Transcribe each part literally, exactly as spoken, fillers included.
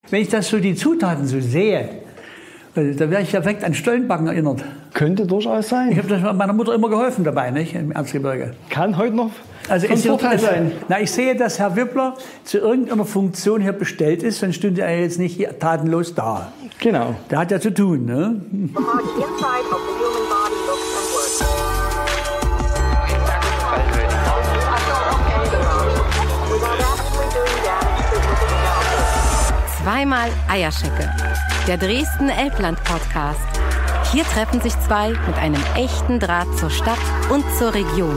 Wenn ich das so die Zutaten so sehe, da wäre ich direkt an Stollenbacken erinnert. Könnte durchaus sein. Ich habe das meiner Mutter immer geholfen dabei, nicht, im Erzgebirge. Kann heute noch also von ist Vorteil es, sein. Na, ich sehe, dass Herr Wippler zu irgendeiner Funktion hier bestellt ist, sonst stünde er jetzt nicht hier tatenlos da. Genau. Der hat ja zu tun, ne? Zweimal Eierschecke, der Dresden-Elbland-Podcast. Hier treffen sich zwei mit einem echten Draht zur Stadt und zur Region.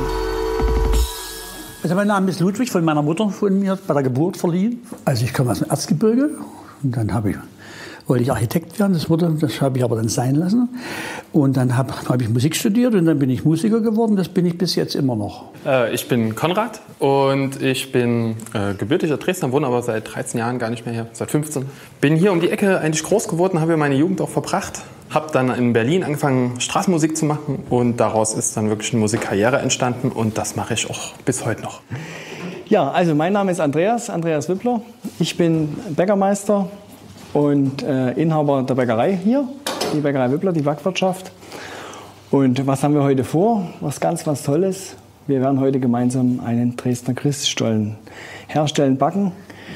Also mein Name ist Ludwig, von meiner Mutter von mir bei der Geburt verliehen. Also ich komme aus dem Erzgebirge und dann habe ich, wollte ich Architekt werden, das, wurde, das habe ich aber dann sein lassen. Und dann habe hab ich Musik studiert und dann bin ich Musiker geworden, das bin ich bis jetzt immer noch. Äh, ich bin Konrad und ich bin äh, gebürtiger Dresdner, wohne aber seit dreizehn Jahren gar nicht mehr hier, seit fünfzehn. Bin hier um die Ecke eigentlich groß geworden, habe hier meine Jugend auch verbracht. Habe dann in Berlin angefangen, Straßenmusik zu machen und daraus ist dann wirklich eine Musikkarriere entstanden und das mache ich auch bis heute noch. Ja, also mein Name ist Andreas, Andreas Wippler. Ich bin Bäckermeister und äh, Inhaber der Bäckerei hier, die Bäckerei Wippler, die Backwirtschaft. Und was haben wir heute vor? Was ganz was Tolles. Wir werden heute gemeinsam einen Dresdner Christstollen herstellen, backen.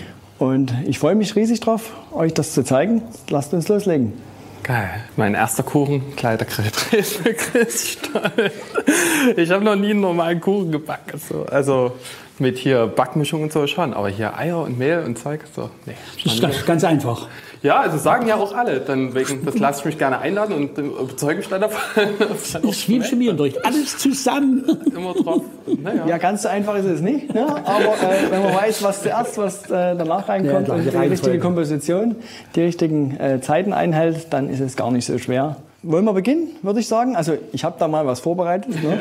Und ich freue mich riesig drauf, euch das zu zeigen. Lasst uns loslegen. Geil. Mein erster Kuchen, Kleiderkreis für Christstollen. Ich habe noch nie einen normalen Kuchen gebacken. So. Also mit hier Backmischung und so schon, aber hier Eier und Mehl und Zeug, so, nee. Das ist ganz, ganz einfach. Ja, also sagen ja auch alle. Dann wegen, das lasse ich mich gerne einladen und überzeuge mich dann davon. Das ist wie im Chemieunterricht. Alles zusammen. Immer drauf. Naja. Ja, ganz so einfach ist es nicht. Ne? Aber äh, wenn man weiß, was zuerst, was äh, danach reinkommt, ja, und die, die richtige Komposition, die richtigen äh, Zeiten einhält, dann ist es gar nicht so schwer. Wollen wir beginnen, würde ich sagen? Also ich habe da mal was vorbereitet. Ne?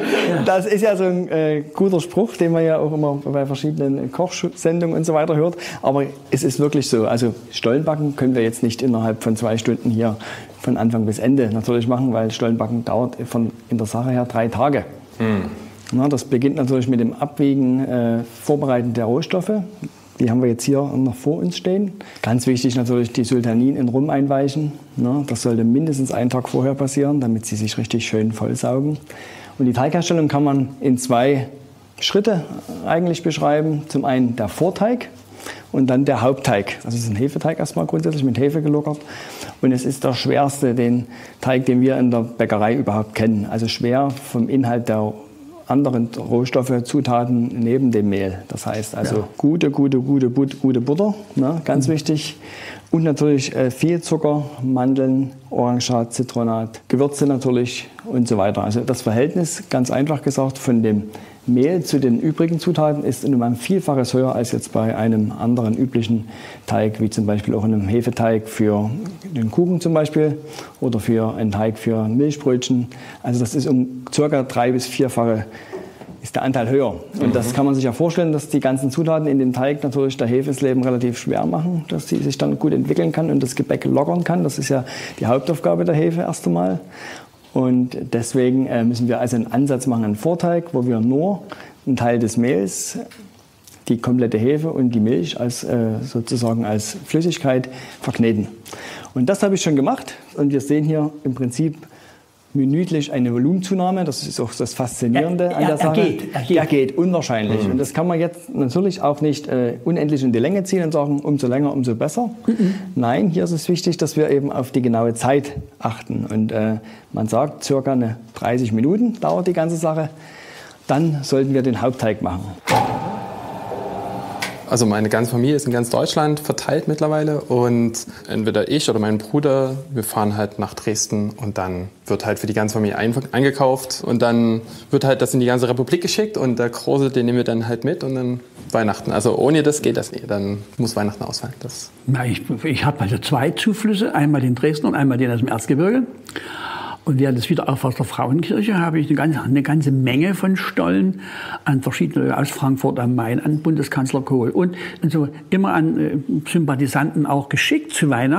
Das ist ja so ein äh, guter Spruch, den man ja auch immer bei verschiedenen Kochsendungen und so weiter hört. Aber es ist wirklich so. Also Stollenbacken können wir jetzt nicht innerhalb von zwei Stunden hier von Anfang bis Ende natürlich machen, weil Stollenbacken dauert von in der Sache her drei Tage. Mhm. Na, das beginnt natürlich mit dem Abwiegen, äh, Vorbereiten der Rohstoffe. Die haben wir jetzt hier noch vor uns stehen. Ganz wichtig natürlich die Sultanin in Rum einweichen. Das sollte mindestens einen Tag vorher passieren, damit sie sich richtig schön vollsaugen. Und die Teigherstellung kann man in zwei Schritte eigentlich beschreiben. Zum einen der Vorteig und dann der Hauptteig. Das ist ein Hefeteig erstmal grundsätzlich mit Hefe gelockert. Und es ist der schwerste den Teig, den wir in der Bäckerei überhaupt kennen. Also schwer vom Inhalt der anderen Rohstoffe, Zutaten neben dem Mehl. Das heißt also ja. gute, gute, gute, gute Butter, ne, ganz mhm. wichtig. Und natürlich äh, viel Zucker, Mandeln, Orangenschat, Zitronat, Gewürze natürlich und so weiter. Also das Verhältnis, ganz einfach gesagt, von dem Mehl zu den übrigen Zutaten ist um ein Vielfaches höher als jetzt bei einem anderen üblichen Teig, wie zum Beispiel auch einem Hefeteig für den Kuchen zum Beispiel oder für einen Teig für Milchbrötchen. Also das ist um ca. drei- bis vierfache ist der Anteil höher. Und das kann man sich ja vorstellen, dass die ganzen Zutaten in dem Teig natürlich der Hefe das Leben relativ schwer machen, dass sie sich dann gut entwickeln kann und das Gebäck lockern kann. Das ist ja die Hauptaufgabe der Hefe erst einmal. Und deswegen müssen wir also einen Ansatz machen, einen Vorteig, wo wir nur einen Teil des Mehls, die komplette Hefe und die Milch als, äh, sozusagen als Flüssigkeit verkneten. Und das habe ich schon gemacht. Und wir sehen hier im Prinzip minütlich eine Volumenzunahme. Das ist auch das Faszinierende er, an der er, Sache. Er geht, er geht. Er geht unwahrscheinlich. Mhm. Und das kann man jetzt natürlich auch nicht äh, unendlich in die Länge ziehen und sagen, umso länger, umso besser. Mhm. Nein, hier ist es wichtig, dass wir eben auf die genaue Zeit achten. Und äh, man sagt, circa eine dreißig Minuten dauert die ganze Sache. Dann sollten wir den Hauptteig machen. Also meine ganze Familie ist in ganz Deutschland verteilt mittlerweile und entweder ich oder mein Bruder, wir fahren halt nach Dresden und dann wird halt für die ganze Familie eingekauft und dann wird halt das in die ganze Republik geschickt und der Große, den nehmen wir dann halt mit und dann Weihnachten. Also ohne das geht das nicht, dann muss Weihnachten ausfallen. Das Na, ich ich habe also zwei Zuflüsse, einmal den Dresden und einmal den aus dem Erzgebirge. Und während des Wiederaufbaus der Frauenkirche habe ich eine ganze, eine ganze Menge von Stollen an verschiedene, aus Frankfurt am Main, an Bundeskanzler Kohl und, und so immer an äh, Sympathisanten auch geschickt zu Weihnachten.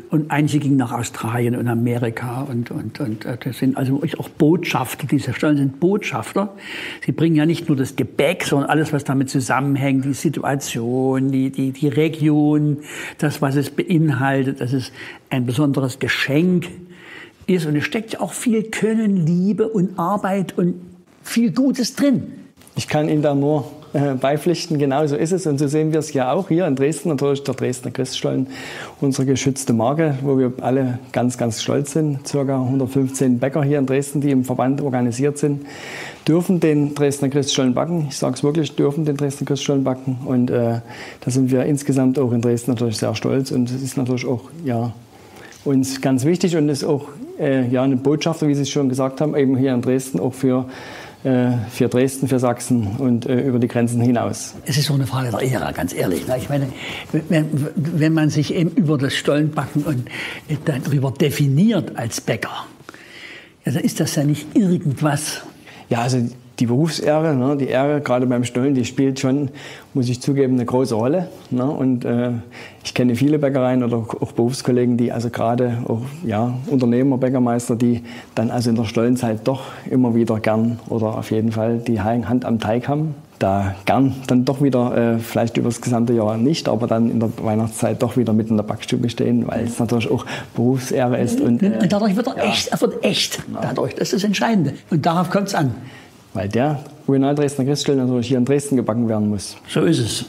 Und einige gingen nach Australien und Amerika. Und, und, und das sind also auch Botschafter. Diese Stollen sind Botschafter. Sie bringen ja nicht nur das Gebäck, sondern alles, was damit zusammenhängt. Die Situation, die, die, die Region, das, was es beinhaltet. Das ist ein besonderes Geschenk ist. Und es steckt ja auch viel Können, Liebe und Arbeit und viel Gutes drin. Ich kann Ihnen da nur äh, beipflichten, genau so ist es. Und so sehen wir es ja auch hier in Dresden, natürlich der Dresdner Christstollen, unsere geschützte Marke, wo wir alle ganz, ganz stolz sind. Circa hundertfünfzehn Bäcker hier in Dresden, die im Verband organisiert sind, dürfen den Dresdner Christstollen backen. Ich sage es wirklich, dürfen den Dresdner Christstollen backen. Und äh, da sind wir insgesamt auch in Dresden natürlich sehr stolz. Und es ist natürlich auch ja, uns ganz wichtig und ist auch äh, ja, eine Botschafter, wie Sie es schon gesagt haben, eben hier in Dresden auch für für Dresden, für Sachsen und äh, über die Grenzen hinaus. Es ist so eine Frage der Ehre, ganz ehrlich. Ne? Ich meine, wenn, wenn man sich eben über das Stollenbacken und darüber definiert als Bäcker, ja, dann ist das ja nicht irgendwas. Ja, also die Berufsehre, ne, die Ehre gerade beim Stollen, die spielt schon, muss ich zugeben, eine große Rolle. Ne? Und äh, ich kenne viele Bäckereien oder auch Berufskollegen, die also gerade auch ja, Unternehmer, Bäckermeister, die dann also in der Stollenzeit doch immer wieder gern oder auf jeden Fall die Hand am Teig haben. Da gern dann doch wieder, äh, vielleicht über das gesamte Jahr nicht, aber dann in der Weihnachtszeit doch wieder mit in der Backstube stehen, weil es natürlich auch Berufsehre ist. Und, äh, und dadurch wird er ja. echt, er wird echt. Ja. Dadurch, das ist das Entscheidende. Und darauf kommt es an. Weil der Original Dresdner Christstollen natürlich hier in Dresden gebacken werden muss. So ist es.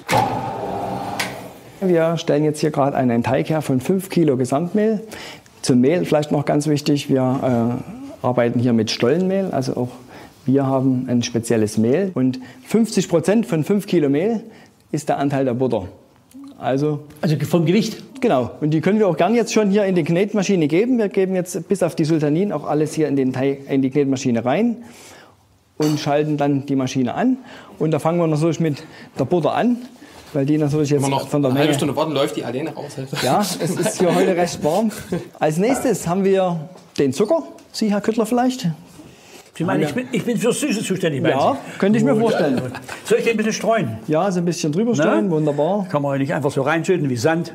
Wir stellen jetzt hier gerade einen Teig her von fünf Kilo Gesamtmehl. Zum Mehl vielleicht noch ganz wichtig, wir äh, arbeiten hier mit Stollenmehl, also auch wir haben ein spezielles Mehl. Und fünfzig Prozent von fünf Kilo Mehl ist der Anteil der Butter. Also, also vom Gewicht? Genau. Und die können wir auch gern jetzt schon hier in die Knetmaschine geben. Wir geben jetzt bis auf die Sultanin auch alles hier in, den Teig, in die Knetmaschine rein. Und schalten dann die Maschine an. Und da fangen wir natürlich mit der Butter an, weil die natürlich jetzt noch von der eine Menge... halbe Stunde warten, läuft die alleine raus. Ja, es ist hier heute recht warm. Als nächstes haben wir den Zucker. Sie, Herr Küttler, vielleicht? Sie meinen, ich bin, ich bin für Süße zuständig. Ja, Sie? Könnte ich mir vorstellen. Soll ich den ein bisschen streuen? Ja, so ein bisschen drüber streuen, wunderbar. Kann man nicht einfach so reinschütten wie Sand.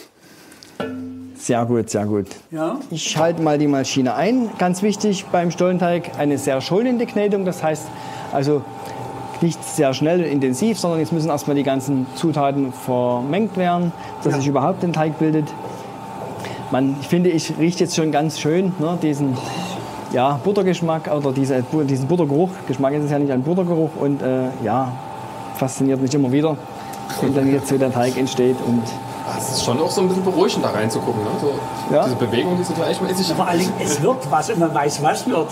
Sehr gut, sehr gut. Ja. Ich schalte mal die Maschine ein. Ganz wichtig beim Stollenteig, eine sehr schonende Knetung. Das heißt also nicht sehr schnell und intensiv, sondern jetzt müssen erstmal die ganzen Zutaten vermengt werden, dass ja. sich überhaupt ein Teig bildet. Man, ich finde, ich rieche jetzt schon ganz schön ne, diesen ja, Buttergeschmack oder diese, diesen Buttergeruch. Geschmack ist es ja nicht ein Buttergeruch und äh, ja, fasziniert mich immer wieder, wenn dann jetzt so der Teig entsteht. Und es ist schon auch so ein bisschen beruhigend, da reinzugucken. Ne? So, ja. Diese Bewegung, die so gleich mal ist. Vor allem, es wird was und man weiß, was wird.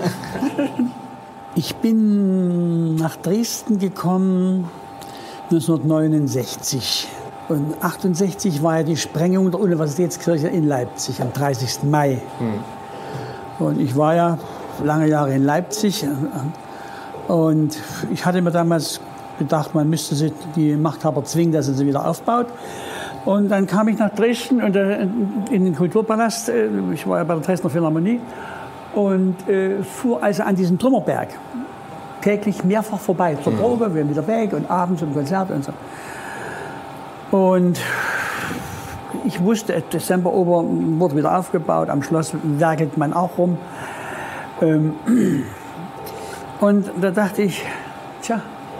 Ich bin nach Dresden gekommen neunzehnhundertneunundsechzig. Und achtundsechzig war ja die Sprengung der Universitätskirche in Leipzig am dreißigsten Mai. Hm. Und ich war ja lange Jahre in Leipzig. Und ich hatte mir damals gedacht, man müsste sie, die Machthaber zwingen, dass sie sie wieder aufbaut. Und dann kam ich nach Dresden und äh, in den Kulturpalast. Äh, ich war ja bei der Dresdner Philharmonie und äh, fuhr also an diesem Trümmerberg täglich mehrfach vorbei. Zur Probe, wir sind wieder weg und abends zum Konzert und so. Und ich wusste, Dezemberober wurde wieder aufgebaut, am Schloss werkelt man auch rum. Ähm, und da dachte ich, tja,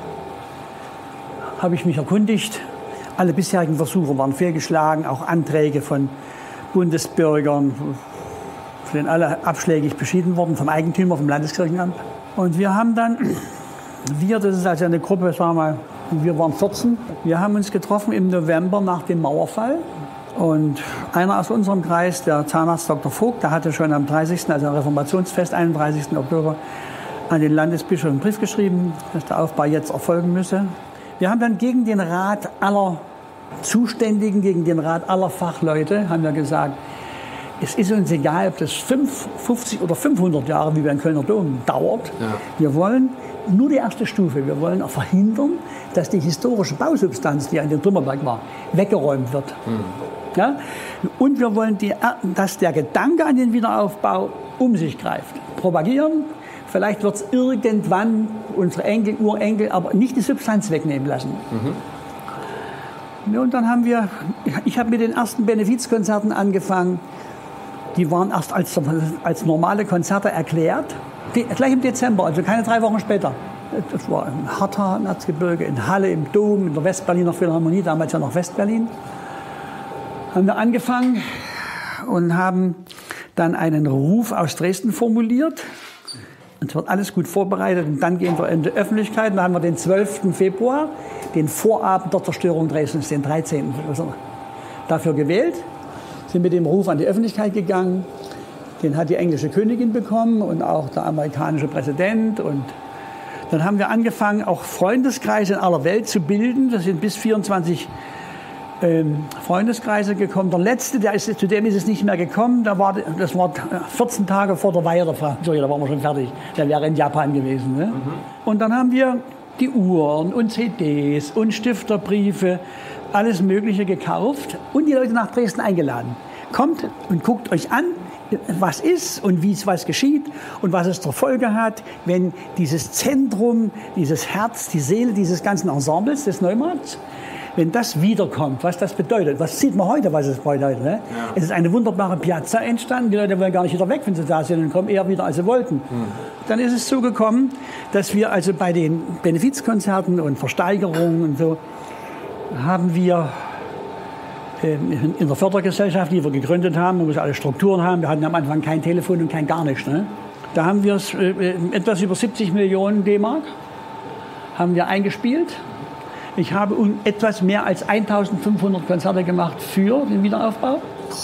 habe ich mich erkundigt. Alle bisherigen Versuche waren fehlgeschlagen, auch Anträge von Bundesbürgern, von denen alle abschlägig beschieden wurden, vom Eigentümer, vom Landeskirchenamt. Und wir haben dann, wir, das ist also eine Gruppe, sagen wir mal, wir waren vierzehn, wir haben uns getroffen im November nach dem Mauerfall. Und einer aus unserem Kreis, der Zahnarzt Doktor Vogt, der hatte schon am dreißigsten, also am Reformationsfest, einunddreißigsten Oktober, an den Landesbischof einen Brief geschrieben, dass der Aufbau jetzt erfolgen müsse. Wir haben dann gegen den Rat aller Zuständigen, gegen den Rat aller Fachleute, haben wir gesagt, es ist uns egal, ob das fünfzig oder fünfhundert Jahre, wie beim Kölner Dom, dauert. Ja. Wir wollen nur die erste Stufe. Wir wollen auch verhindern, dass die historische Bausubstanz, die an dem Trümmerberg war, weggeräumt wird. Mhm. Ja? Und wir wollen, die, dass der Gedanke an den Wiederaufbau um sich greift. Propagieren. Vielleicht wird es irgendwann unsere Enkel, Urenkel, aber nicht die Substanz wegnehmen lassen. Mhm. Und dann haben wir, ich habe mit den ersten Benefizkonzerten angefangen. Die waren erst als, als normale Konzerte erklärt, die, gleich im Dezember, also keine drei Wochen später. Das war in Hartha, im Erzgebirge, in Halle, im Dom, in der Westberliner Philharmonie, damals ja noch Westberlin. Haben wir angefangen und haben dann einen Ruf aus Dresden formuliert. Es wird alles gut vorbereitet und dann gehen wir in die Öffentlichkeit. Dann haben wir den zwölften Februar, den Vorabend der Zerstörung Dresdens, den dreizehnten dafür gewählt. Sind mit dem Ruf an die Öffentlichkeit gegangen. Den hat die englische Königin bekommen und auch der amerikanische Präsident. Und dann haben wir angefangen, auch Freundeskreise in aller Welt zu bilden. Das sind bis vierundzwanzig ähm, Freundeskreise gekommen. Der letzte, der ist, zu dem ist es nicht mehr gekommen. Da war, das war vierzehn Tage vor der Weihe der Frau. Sorry, da waren wir schon fertig. Der wäre in Japan gewesen. Ne? Mhm. Und dann haben wir die Uhren und C Ds und Stifterbriefe, alles Mögliche gekauft und die Leute nach Dresden eingeladen. Kommt und guckt euch an, was ist und wie es was geschieht und was es zur Folge hat, wenn dieses Zentrum, dieses Herz, die Seele dieses ganzen Ensembles des Neumarkts, wenn das wiederkommt, was das bedeutet. Was sieht man heute, was es bedeutet. Ne? Ja. Es ist eine wunderbare Piazza entstanden. Die Leute wollen gar nicht wieder weg, wenn sie da sind, und kommen eher wieder, als sie wollten. Mhm. Dann ist es so gekommen, dass wir also bei den Benefizkonzerten und Versteigerungen und so haben wir in der Fördergesellschaft, die wir gegründet haben, wo wir alle Strukturen haben, wir hatten am Anfang kein Telefon und kein gar nichts. Ne? Da haben wir äh, etwas über siebzig Millionen D-Mark haben wir eingespielt. Ich habe um etwas mehr als eintausendfünfhundert Konzerte gemacht für den Wiederaufbau.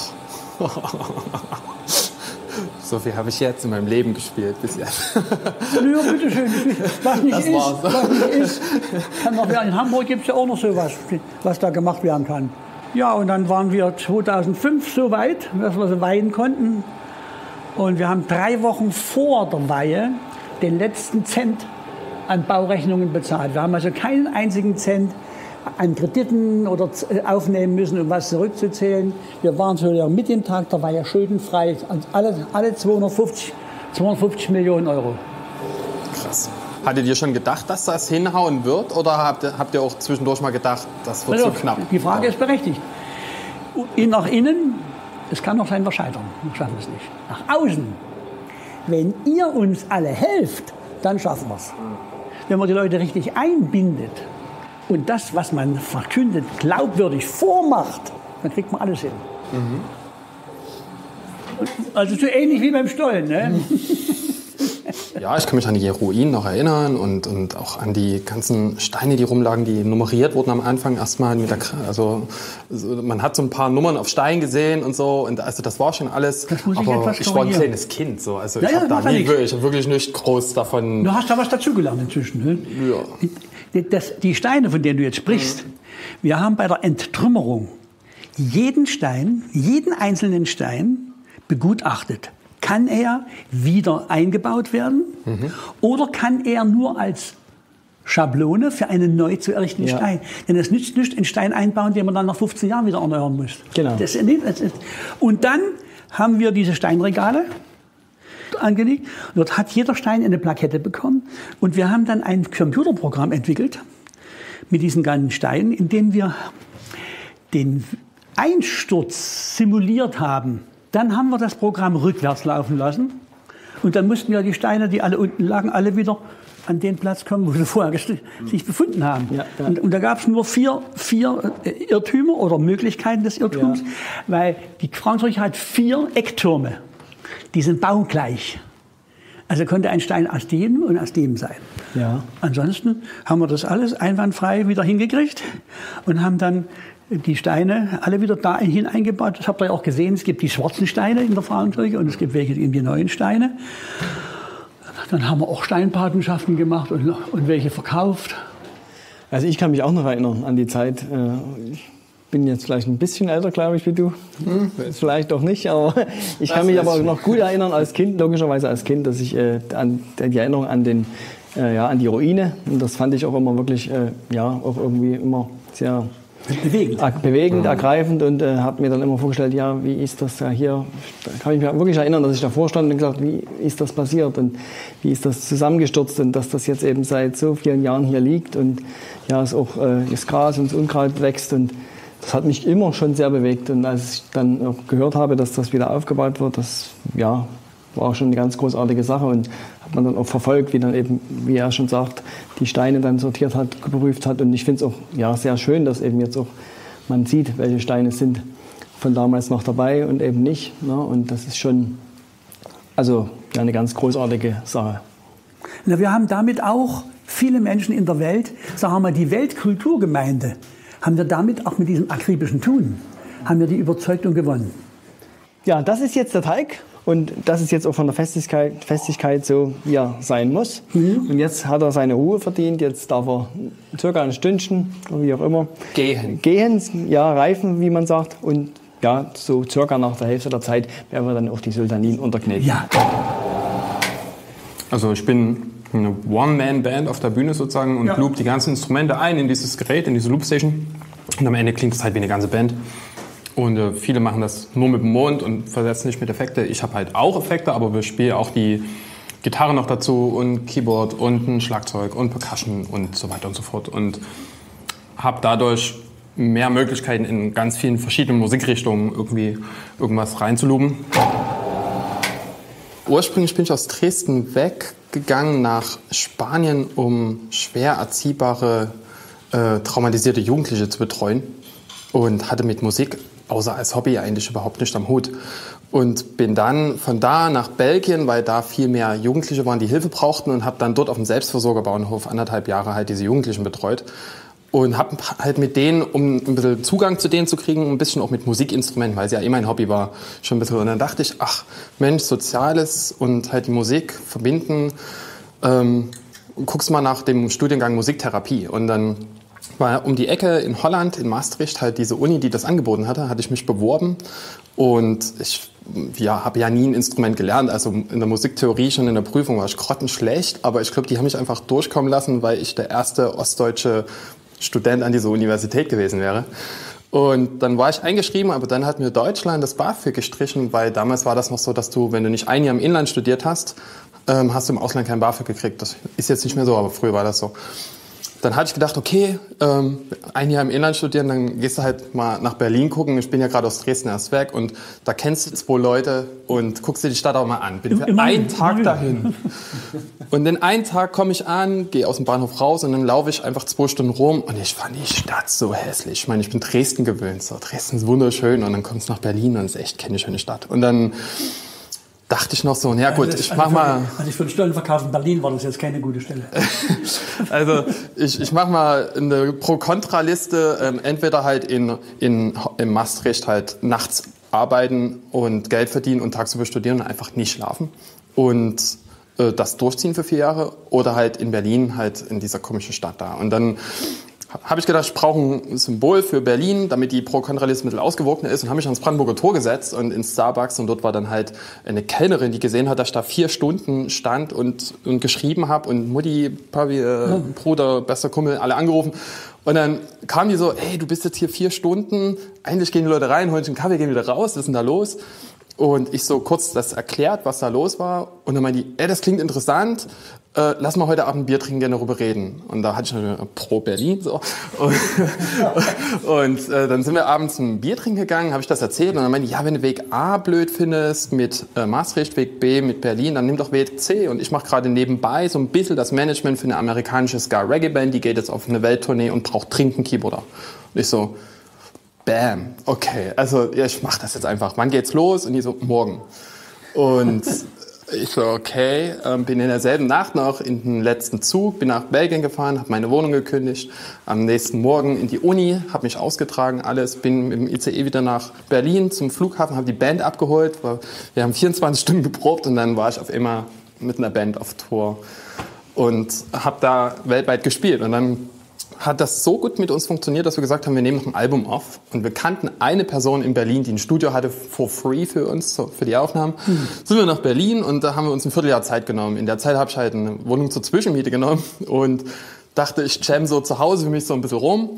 So viel habe ich jetzt in meinem Leben gespielt bis jetzt. Ja, bitteschön. Was nicht, ist, was nicht ist, kann noch werden. In Hamburg gibt es ja auch noch sowas, was da gemacht werden kann. Ja, und dann waren wir zweitausendfünf so weit, dass wir so weihen konnten. Und wir haben drei Wochen vor der Weihe den letzten Cent an Baurechnungen bezahlt. Wir haben also keinen einzigen Cent an Krediten oder aufnehmen müssen, um was zurückzuzählen. Wir waren so mit dem Tag der Weihe schuldenfrei, alle, alle zweihundertfünfzig Millionen Euro. Krass. Hattet ihr schon gedacht, dass das hinhauen wird? Oder habt ihr, habt ihr auch zwischendurch mal gedacht, das wird also, zu knapp? Die Frage ist berechtigt. Nach innen, es kann noch sein, wir scheitern. Wir schaffen es nicht. Nach außen, wenn ihr uns alle helft, dann schaffen wir es. Wenn man die Leute richtig einbindet und das, was man verkündet, glaubwürdig vormacht, dann kriegt man alles hin. Mhm. Also so ähnlich wie beim Stollen. Ne? Ja, ich kann mich an die Ruinen noch erinnern und, und auch an die ganzen Steine, die rumlagen, die nummeriert wurden am Anfang erstmal. Mit der, also man hat so ein paar Nummern auf Stein gesehen und so. Und also das war schon alles. Das muss ich aber etwas ich war ein kleines Kind. So. Also ja, ich habe ja, da nie wirklich, wirklich nicht groß davon. Du hast da was dazugelernt inzwischen. Ne? Ja. Die, das, die Steine, von denen du jetzt sprichst, mhm. wir haben bei der Enttrümmerung jeden Stein, jeden einzelnen Stein begutachtet. Kann er wieder eingebaut werden mhm. oder kann er nur als Schablone für einen neu zu errichtenden ja. Stein? Denn es nützt nicht, einen Stein einbauen, den man dann nach fünfzehn Jahren wieder erneuern muss. Genau. Das ist, das ist. Und dann haben wir diese Steinregale angelegt. Dort hat jeder Stein eine Plakette bekommen. Und wir haben dann ein Computerprogramm entwickelt mit diesen ganzen Steinen, in dem wir den Einsturz simuliert haben. Dann haben wir das Programm rückwärts laufen lassen. Und dann mussten ja die Steine, die alle unten lagen, alle wieder an den Platz kommen, wo sie vorher sich befunden haben. Ja, ja. Und, und da gab es nur vier, vier Irrtümer oder Möglichkeiten des Irrtums, ja. weil die Frauenkirche hat vier Ecktürme. Die sind baugleich. Also konnte ein Stein aus dem und aus dem sein. Ja. Ansonsten haben wir das alles einwandfrei wieder hingekriegt und haben dann die Steine alle wieder dahin eingebaut. Das habt ihr ja auch gesehen. Es gibt die schwarzen Steine in der Frauenkirche und es gibt welche in die neuen Steine. Dann haben wir auch Steinpatenschaften gemacht und, und welche verkauft. Also ich kann mich auch noch erinnern an die Zeit. Ich bin jetzt vielleicht ein bisschen älter, glaube ich, wie du. Hm. Vielleicht doch nicht, aber ich kann mich aber noch gut erinnern als Kind, logischerweise als Kind, dass ich äh, an die Erinnerung an den, äh, ja, an die Ruine. Und das fand ich auch immer wirklich, äh, ja, auch irgendwie immer sehr Bewegend. Bewegend, ergreifend und äh, habe mir dann immer vorgestellt, ja, wie ist das ja hier? Da kann ich mich wirklich erinnern, dass ich davor stand und gesagt, wie ist das passiert und wie ist das zusammengestürzt und dass das jetzt eben seit so vielen Jahren hier liegt und ja, es auch äh, das Gras und das Unkraut wächst und das hat mich immer schon sehr bewegt und als ich dann auch gehört habe, dass das wieder aufgebaut wird, das ja, war auch schon eine ganz großartige Sache und hat man dann auch verfolgt, wie dann eben, wie er schon sagt, die Steine dann sortiert hat, geprüft hat. Und ich finde es auch ja, sehr schön, dass eben jetzt auch man sieht, welche Steine sind von damals noch dabei und eben nicht. Ne? Und das ist schon also ja, eine ganz großartige Sache. Na, wir haben damit auch viele Menschen in der Welt, sagen wir mal die Weltkulturgemeinde, haben wir damit auch mit diesem akribischen Tun, haben wir die überzeugt und gewonnen. Ja, das ist jetzt der Teig. Und das ist jetzt auch von der Festigkeit, Festigkeit so, wie er sein muss. Mhm. Und jetzt hat er seine Ruhe verdient. Jetzt darf er circa ein Stündchen, wie auch immer, gehen. Gehen, ja, reifen, wie man sagt. Und ja, so circa nach der Hälfte der Zeit werden wir dann auch die Sultanin unterkneten. Ja. Also ich bin eine One-Man-Band auf der Bühne sozusagen und ja. loop die ganzen Instrumente ein in dieses Gerät, in diese Loopstation. Und am Ende klingt es halt wie eine ganze Band. Und äh, viele machen das nur mit dem Mund und versetzen nicht mit Effekte. Ich habe halt auch Effekte, aber wir spielen auch die Gitarre noch dazu und Keyboard und ein Schlagzeug und Percussion und so weiter und so fort. Und habe dadurch mehr Möglichkeiten in ganz vielen verschiedenen Musikrichtungen irgendwie irgendwas reinzuluben. Ursprünglich bin ich aus Dresden weggegangen nach Spanien, um schwer erziehbare, äh, traumatisierte Jugendliche zu betreuen und hatte mit Musik außer als Hobby eigentlich überhaupt nicht am Hut. Und bin dann von da nach Belgien, weil da viel mehr Jugendliche waren, die Hilfe brauchten und habe dann dort auf dem Selbstversorgerbauernhof anderthalb Jahre halt diese Jugendlichen betreut. Und habe halt mit denen, um ein bisschen Zugang zu denen zu kriegen, ein bisschen auch mit Musikinstrumenten, weil es ja eh mein Hobby war, schon ein bisschen. Und dann dachte ich, ach Mensch, Soziales und halt die Musik verbinden. Ähm, guckst mal nach dem Studiengang Musiktherapie. Und dann war um die Ecke in Holland, in Maastricht, halt diese Uni, die das angeboten hatte, hatte ich mich beworben. Und ich ja, habe ja nie ein Instrument gelernt. Also in der Musiktheorie, schon in der Prüfung war ich grottenschlecht. Aber ich glaube, die haben mich einfach durchkommen lassen, weil ich der erste ostdeutsche Student an dieser Universität gewesen wäre. Und dann war ich eingeschrieben, aber dann hat mir Deutschland das BAföG gestrichen, weil damals war das noch so, dass du, wenn du nicht ein Jahr im Inland studiert hast, ähm, hast du im Ausland kein BAföG gekriegt. Das ist jetzt nicht mehr so, aber früher war das so. Dann hatte ich gedacht, okay, ähm, ein Jahr im Inland studieren, dann gehst du halt mal nach Berlin gucken. Ich bin ja gerade aus Dresden erst weg und da kennst du zwei Leute und guckst dir die Stadt auch mal an. Bin für einen Tag dahin. Und in einen Tag komme ich an, gehe aus dem Bahnhof raus und dann laufe ich einfach zwei Stunden rum und ich fand die Stadt so hässlich. Ich meine, ich bin Dresden gewöhnt, so Dresden ist wunderschön und dann kommst du nach Berlin und es ist echt keine schöne Stadt. Und dann dachte ich noch so, ja gut, ich mach mal... Also für den Stellenverkauf in Berlin war das jetzt keine gute Stelle. Also ich, ich mach mal eine Pro-Kontra-Liste, ähm, entweder halt in, in, in Maastricht halt nachts arbeiten und Geld verdienen und tagsüber studieren und einfach nicht schlafen und äh, das durchziehen für vier Jahre oder halt in Berlin halt in dieser komischen Stadt da. Und dann habe ich gedacht, ich brauche ein Symbol für Berlin, damit die Pro-Kontra-Liste ein bisschen ausgewogener ist und habe mich ans Brandenburger Tor gesetzt und ins Starbucks und dort war dann halt eine Kellnerin, die gesehen hat, dass ich da vier Stunden stand und, und geschrieben habe und Mutti, Papi, äh, Bruder, bester Kumpel, alle angerufen und dann kam die so, ey, du bist jetzt hier vier Stunden, eigentlich gehen die Leute rein, holen sich einen Kaffee, gehen wieder raus, was ist denn da los? Und ich so kurz das erklärt, was da los war und dann meinte die, ey, das klingt interessant, Äh, lass mal heute Abend ein Bier trinken, gerne darüber reden. Und da hatte ich eine Pro Berlin so. Und, und äh, dann sind wir abends ein Bier trinken gegangen, habe ich das erzählt. Und dann meinte ich, ja, wenn du Weg A blöd findest mit äh, Maastricht, Weg B mit Berlin, dann nimm doch Weg C. Und ich mache gerade nebenbei so ein bisschen das Management für eine amerikanische Ska-Reggae-Band, die geht jetzt auf eine Welttournee und braucht dringend einen Keyboarder. Und ich so, bam, okay, also ja, ich mache das jetzt einfach. Wann geht's los? Und die so, morgen. Und ich so, okay, ähm, bin in derselben Nacht noch in den letzten Zug, bin nach Belgien gefahren, habe meine Wohnung gekündigt, am nächsten Morgen in die Uni, habe mich ausgetragen, alles, bin mit dem I C E wieder nach Berlin zum Flughafen, habe die Band abgeholt, wir haben vierundzwanzig Stunden geprobt und dann war ich auf immer mit einer Band auf Tour und habe da weltweit gespielt und dann hat das so gut mit uns funktioniert, dass wir gesagt haben, wir nehmen noch ein Album auf. Und wir kannten eine Person in Berlin, die ein Studio hatte for free für uns, so für die Aufnahmen. Mhm. Sind wir nach Berlin und da haben wir uns ein Vierteljahr Zeit genommen. In der Zeit habe ich halt eine Wohnung zur Zwischenmiete genommen und dachte, ich jam so zu Hause für mich so ein bisschen rum.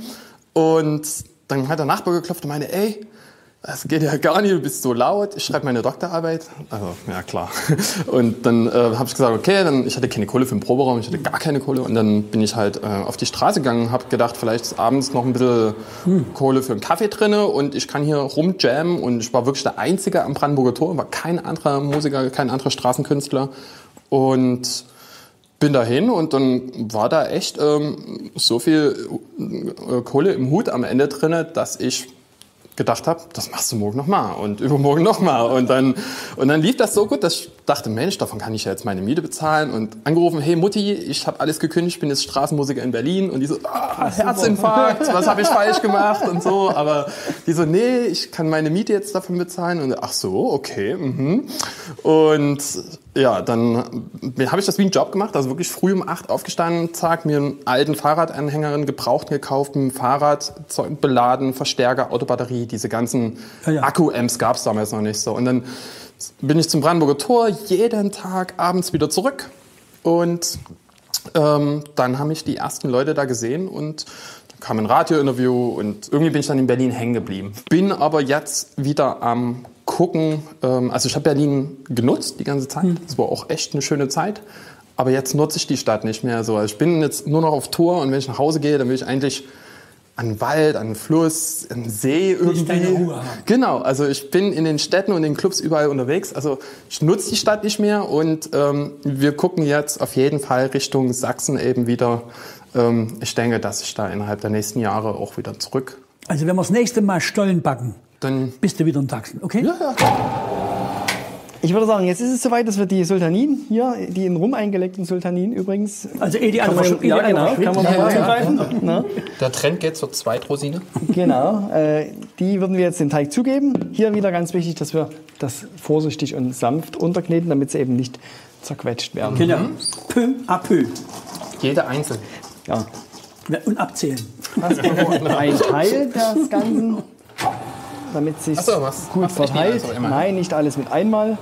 Und dann hat der Nachbar geklopft und meinte, ey, das geht ja gar nicht, du bist so laut, ich schreibe meine Doktorarbeit. Also, ja klar. Und dann äh, habe ich gesagt, okay, dann, ich hatte keine Kohle für den Proberaum, ich hatte gar keine Kohle. Und dann bin ich halt äh, auf die Straße gegangen, habe gedacht, vielleicht ist abends noch ein bisschen hm. Kohle für einen Kaffee drin und ich kann hier rumjammen. Und ich war wirklich der Einzige am Brandenburger Tor, war kein anderer Musiker, kein anderer Straßenkünstler. Und bin dahin und dann war da echt ähm, so viel äh, Kohle im Hut am Ende drin, dass ich gedacht habe, das machst du morgen nochmal und übermorgen nochmal. Und dann, und dann lief das so gut, dass ich dachte, Mensch, davon kann ich ja jetzt meine Miete bezahlen. Und angerufen, hey Mutti, ich habe alles gekündigt, ich bin jetzt Straßenmusiker in Berlin. Und die so, ah, Herzinfarkt, was habe ich falsch gemacht und so. Aber die so, nee, ich kann meine Miete jetzt davon bezahlen. Und ach so, okay. Mhm. Und ja, dann habe ich das wie einen Job gemacht, also wirklich früh um acht aufgestanden, zack, mir einen alten Fahrradanhängerin gebraucht gekauft, mit dem Fahrrad beladen, Verstärker, Autobatterie, diese ganzen ja, ja. Akku-Amps gab es damals noch nicht so. Und dann bin ich zum Brandenburger Tor, jeden Tag abends wieder zurück. Und ähm, dann haben mich die ersten Leute da gesehen und dann kam ein Radiointerview und irgendwie bin ich dann in Berlin hängen geblieben. Bin aber jetzt wieder am gucken, ähm, also ich habe Berlin genutzt die ganze Zeit, es war auch echt eine schöne Zeit, aber jetzt nutze ich die Stadt nicht mehr so. Also ich bin jetzt nur noch auf Tour und wenn ich nach Hause gehe, dann will ich eigentlich an den Wald, an den Fluss, an den See irgendwie. Deine Ruhe haben. Genau, also ich bin in den Städten und in den Clubs überall unterwegs, also ich nutze die Stadt nicht mehr und ähm, wir gucken jetzt auf jeden Fall Richtung Sachsen eben wieder. Ähm, ich denke, dass ich da innerhalb der nächsten Jahre auch wieder zurück. Also wenn wir das nächste Mal Stollen backen, dann bist du wieder in Sachsen, okay? Ja, ja. Ich würde sagen, jetzt ist es soweit, dass wir die Sultanin hier, die in Rum eingelegten Sultanin übrigens. Also eh die andere schon, ja, genau, kann man mal zugreifen. Ja. Der Trend geht zur Zweitrosine. Genau, äh, die würden wir jetzt den Teig zugeben. Hier wieder ganz wichtig, dass wir das vorsichtig und sanft unterkneten, damit sie eben nicht zerquetscht werden. Genau, peu à peu. Jede einzeln. Ja. Und abzählen. Das ist ein Teil des Ganzen. Damit es sich so, gut verteilt. Nein, nicht alles mit einmal.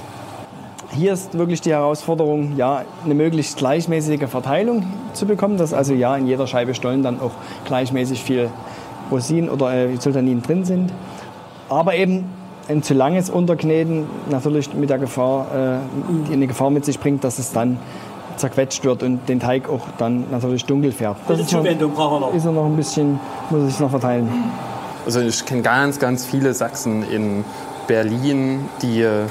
Hier ist wirklich die Herausforderung, ja, eine möglichst gleichmäßige Verteilung zu bekommen, dass also ja in jeder Scheibe Stollen dann auch gleichmäßig viel Rosinen oder äh, Sultanin drin sind. Aber eben ein zu langes Unterkneten natürlich mit der Gefahr, äh, die eine Gefahr mit sich bringt, dass es dann zerquetscht wird und den Teig auch dann natürlich dunkel färbt. Das ist Zuwendung brauchen wir noch. Ist er noch ein bisschen, muss er sich noch verteilen. Also ich kenne ganz, ganz viele Sachsen in Berlin, die äh,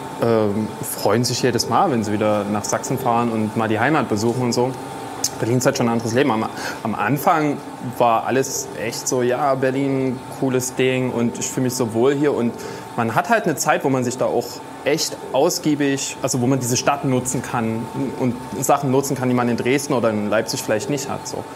freuen sich jedes Mal, wenn sie wieder nach Sachsen fahren und mal die Heimat besuchen und so. Berlin ist halt schon ein anderes Leben. Am, am Anfang war alles echt so, ja, Berlin, cooles Ding und ich fühle mich so wohl hier. Und man hat halt eine Zeit, wo man sich da auch echt ausgiebig, also wo man diese Stadt nutzen kann und Sachen nutzen kann, die man in Dresden oder in Leipzig vielleicht nicht hat. So.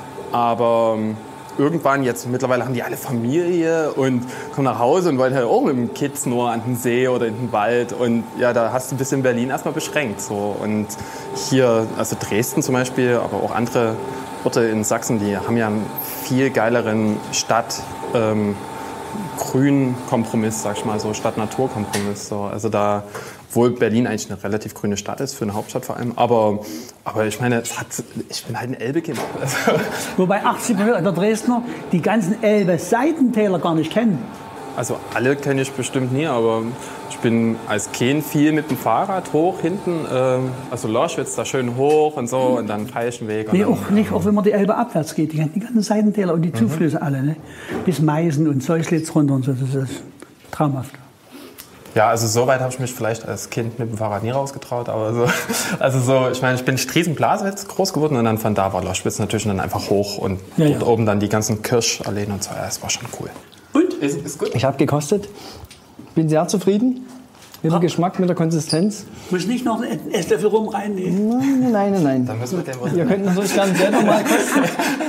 Aber irgendwann, jetzt mittlerweile haben die alle Familie und kommen nach Hause und wollen halt auch mit dem Kids nur an den See oder in den Wald. Und ja, da hast du ein bisschen Berlin erstmal beschränkt. So. Und hier, also Dresden zum Beispiel, aber auch andere Orte in Sachsen, die haben ja einen viel geileren Stadt, ähm, Grün-Kompromiss, sag ich mal so, Stadt-Natur-Kompromiss. So. Also da, obwohl Berlin eigentlich eine relativ grüne Stadt ist, für eine Hauptstadt vor allem, aber, aber ich meine, es hat, ich bin halt ein Elbe-Kind. Also wobei achtzig Prozent der Dresdner die ganzen Elbe-Seitentäler gar nicht kennen. Also alle kenne ich bestimmt nie, aber ich bin als Kind viel mit dem Fahrrad hoch hinten, äh, also Lorschwitz da schön hoch und so und dann Feilchenweg. Nee, auch nicht, auch wenn man die Elbe abwärts geht, die, die ganzen Seitentäler und die Zuflüsse mhm. alle, ne? Bis Meißen und Seuslitz runter und so, das ist traumhaft. Ja, also so weit habe ich mich vielleicht als Kind mit dem Fahrrad nie rausgetraut, aber so, also so, ich meine, ich bin in Striesen-Blasewitz groß geworden und dann von da war Lorschwitz natürlich dann einfach hoch und ja, dort ja. oben dann die ganzen Kirschalleen und so, ja, das war schon cool. Und? Ist, ist gut? Ich habe gekostet, bin sehr zufrieden mit dem Geschmack, mit der Konsistenz. Muss nicht noch einen Esslöffel rum reinnehmen? Nein, nein, nein, nein. Dann müssen wir den was. Ihr könnt natürlich gerne selber mal kosten.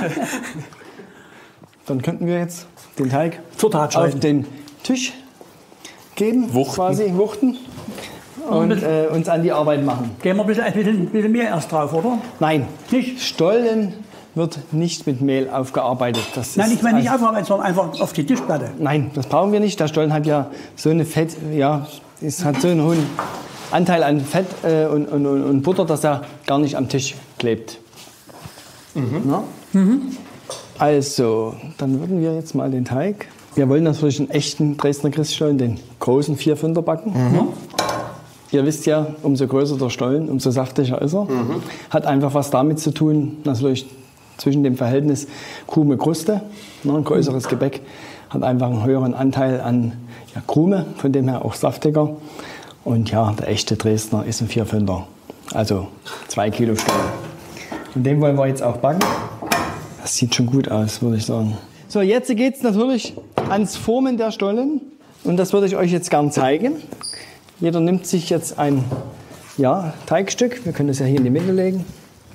Dann könnten wir jetzt den Teig auf den Tisch geben, wuchten. quasi wuchten und äh, uns an die Arbeit machen. Gehen wir ein bisschen, ein bisschen, ein bisschen mehr erst drauf, oder? Nein, nicht. Stollen wird nicht mit Mehl aufgearbeitet. Das Nein, ist ich meine nicht aufgearbeitet, sondern einfach auf die Tischplatte. Nein, das brauchen wir nicht. Der Stollen hat ja so eine Fett, ja, es hat so einen hohen Anteil an Fett äh, und, und, und Butter, dass er gar nicht am Tisch klebt. Mhm. Mhm. Also, dann würden wir jetzt mal den Teig. Wir wollen natürlich einen echten Dresdner Christstollen, den großen Vierfünder backen. Mhm. Ihr wisst ja, umso größer der Stollen, umso saftiger ist er. Mhm. Hat einfach was damit zu tun, natürlich zwischen dem Verhältnis Krume-Kruste. Ein größeres Gebäck hat einfach einen höheren Anteil an ja, Krume, von dem her auch saftiger. Und ja, der echte Dresdner ist ein Vierfünder, also zwei Kilo Stollen. Und den wollen wir jetzt auch backen. Das sieht schon gut aus, würde ich sagen. So, jetzt geht es natürlich ans Formen der Stollen. Und das würde ich euch jetzt gern zeigen. Jeder nimmt sich jetzt ein ja, Teigstück. Wir können das ja hier in die Mitte legen.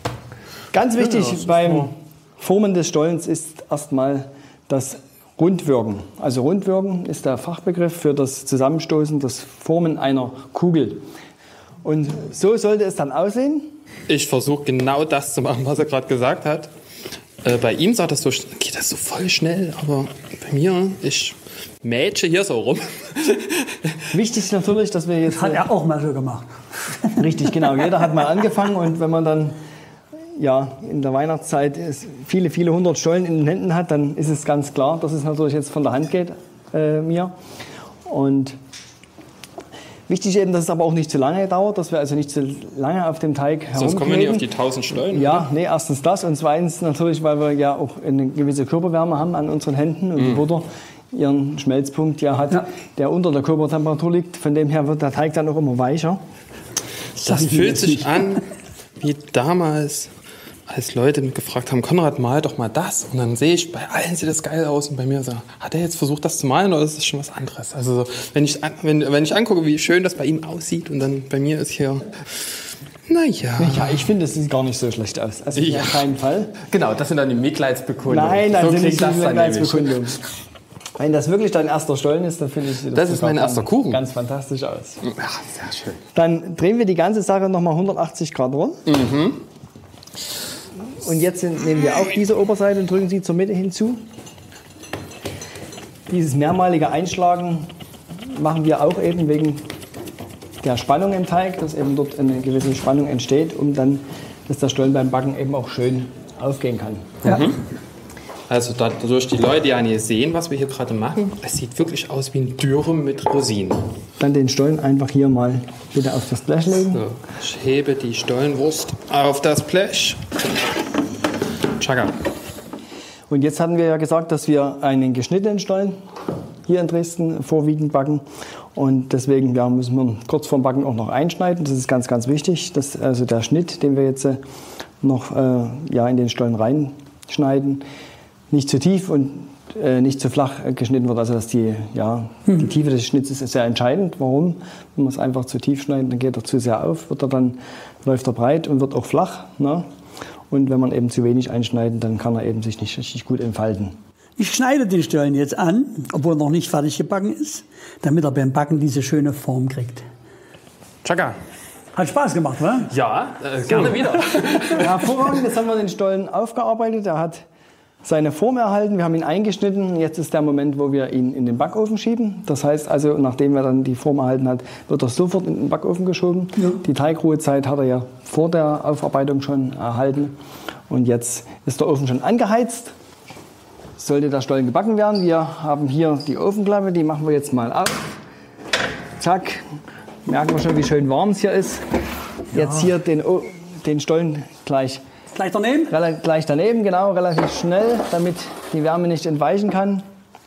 Ganz wichtig ja, beim Formen des Stollens ist erstmal das Rundwirken. Also Rundwirken ist der Fachbegriff für das Zusammenstoßen, das Formen einer Kugel. Und so sollte es dann aussehen. Ich versuche genau das zu machen, was er gerade gesagt hat. Äh, bei ihm sagt das so, geht das so voll schnell, aber bei mir, ich mätsche hier so rum. Wichtig ist natürlich, dass wir jetzt... Hat er auch mal so gemacht. Richtig, genau. Jeder hat mal angefangen und wenn man dann ja, in der Weihnachtszeit viele, viele hundert Stollen in den Händen hat, dann ist es ganz klar, dass es natürlich jetzt von der Hand geht äh, mir. Und wichtig eben, dass es aber auch nicht zu lange dauert, dass wir also nicht zu lange auf dem Teig herumkleben. Sonst kommen wir nicht auf die tausend Stollen. Ja, nee, erstens das und zweitens natürlich, weil wir ja auch eine gewisse Körperwärme haben an unseren Händen und mm. die Butter ihren Schmelzpunkt ja hat, ja. der unter der Körpertemperatur liegt. Von dem her wird der Teig dann auch immer weicher. Das, das fühlt sich nicht an wie damals, als Leute gefragt haben, Konrad, mal doch mal das. Und dann sehe ich, bei allen sieht das geil aus. Und bei mir so, hat er jetzt versucht, das zu malen oder ist das schon was anderes? Also wenn ich, wenn, wenn ich angucke, wie schön das bei ihm aussieht und dann bei mir ist hier, naja. Ja, ich finde, es sieht gar nicht so schlecht aus. Also ja. auf keinen Fall. Genau, das sind dann die Mitleidsbekundungen. Nein, das so sind nicht die Mitleidsbekundungen. Wenn das wirklich dein erster Stollen ist, dann finde ich das, das ist mein erster Kuchen. Ganz fantastisch aus. Ja, sehr schön. Dann drehen wir die ganze Sache nochmal hundertachtzig Grad rum. Mhm. Und jetzt nehmen wir auch diese Oberseite und drücken sie zur Mitte hinzu. Dieses mehrmalige Einschlagen machen wir auch eben wegen der Spannung im Teig, dass eben dort eine gewisse Spannung entsteht, um dann, dass der Stollen beim Backen eben auch schön aufgehen kann. Ja. Mhm. Also dadurch die Leute ja nicht sehen, was wir hier gerade machen, es sieht wirklich aus wie ein Dürüm mit Rosinen. Dann den Stollen einfach hier mal bitte auf das Blech legen. So, ich hebe die Stollenwurst auf das Blech. Tschakka. Und jetzt hatten wir ja gesagt, dass wir einen geschnittenen Stollen hier in Dresden vorwiegend backen. Und deswegen ja, müssen wir kurz vorm Backen auch noch einschneiden. Das ist ganz, ganz wichtig. Dass also der Schnitt, den wir jetzt noch äh, ja, in den Stollen reinschneiden, nicht zu tief und äh, nicht zu flach geschnitten wird. Also dass die, ja, hm. die Tiefe des Schnitts ist sehr entscheidend. Warum? Wenn man es einfach zu tief schneidet, dann geht er zu sehr auf, wird er dann, läuft er breit und wird auch flach. Ne? Und wenn man eben zu wenig einschneidet, dann kann er eben sich nicht richtig gut entfalten. Ich schneide den Stollen jetzt an, obwohl er noch nicht fertig gebacken ist, damit er beim Backen diese schöne Form kriegt. Tschakka. Hat Spaß gemacht, oder? Ja, äh, gerne so. Wieder. Hervorragend, jetzt haben wir den Stollen aufgearbeitet. Er hat seine Form erhalten, wir haben ihn eingeschnitten. Jetzt ist der Moment, wo wir ihn in den Backofen schieben. Das heißt also, nachdem er dann die Form erhalten hat, wird er sofort in den Backofen geschoben. Ja. Die Teigruhezeit hat er ja vor der Aufarbeitung schon erhalten. Und jetzt ist der Ofen schon angeheizt. Sollte der Stollen gebacken werden. Wir haben hier die Ofenklappe, die machen wir jetzt mal auf. Zack, merken wir schon, wie schön warm es hier ist. Ja. Jetzt hier den, den Stollen gleich Gleich daneben? Gleich daneben, genau, relativ schnell, damit die Wärme nicht entweichen kann.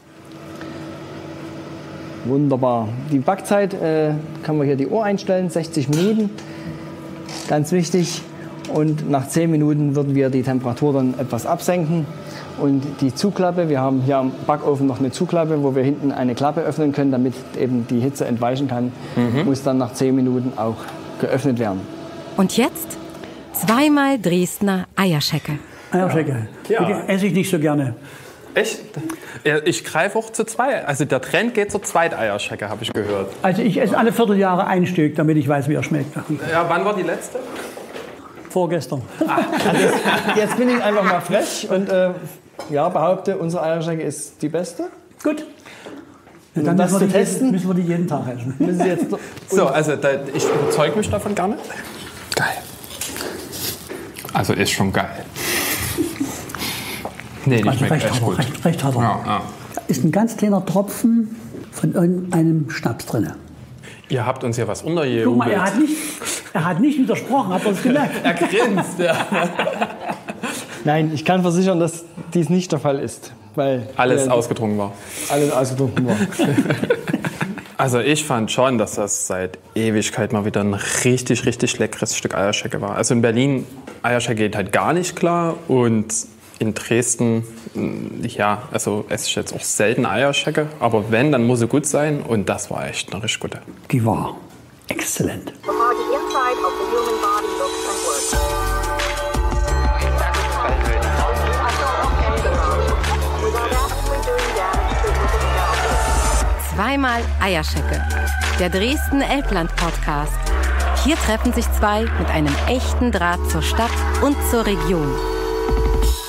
Wunderbar. Die Backzeit äh, kann man hier die Uhr einstellen, sechzig Minuten. Ganz wichtig. Und nach zehn Minuten würden wir die Temperatur dann etwas absenken. Und die Zuklappe, wir haben hier am Backofen noch eine Zuklappe, wo wir hinten eine Klappe öffnen können, damit eben die Hitze entweichen kann, mhm. muss dann nach zehn Minuten auch geöffnet werden. Und jetzt? Zweimal Dresdner Eierschecke. Eierschecke. Ja. Die esse ich nicht so gerne. Echt? Ich greife auch zu zwei. Also der Trend geht zur Zweiteierschecke, habe ich gehört. Also ich esse alle Vierteljahre ein Stück, damit ich weiß, wie er schmeckt. Ja, wann war die letzte? Vorgestern. Ah, also jetzt, jetzt bin ich einfach mal frech und äh, ja, behaupte, unsere Eierschecke ist die beste. Gut. Ja, dann um das zu testen, müssen wir die jeden Tag essen. Müssen Sie jetzt so, also da, ich überzeuge mich davon gar nicht. Geil. Also ist schon geil. Nee, die also schmeckt recht echt hart, gut. recht, recht hart. Ja, ja. Da ist ein ganz kleiner Tropfen von irgendeinem Schnaps drin. Ihr habt uns ja was Guck mal, untergejubelt. er hat nicht, er hat nicht widersprochen, habt ihr es gemerkt? Er grinst, ja. Nein, ich kann versichern, dass dies nicht der Fall ist. Weil Alles äh, ausgetrunken war. alles ausgetrunken war. Also ich fand schon, dass das seit Ewigkeit mal wieder ein richtig, richtig leckeres Stück Eierschecke war. Also in Berlin, Eierschecke geht halt gar nicht klar und in Dresden, ja, also esse ich jetzt auch selten Eierschecke, aber wenn, dann muss sie gut sein und das war echt eine richtig gute. Die war exzellent. How the inside of the human body looks and works. Zweimal Eierschecke, der Dresden Elbland-Podcast. Hier treffen sich zwei mit einem echten Draht zur Stadt und zur Region.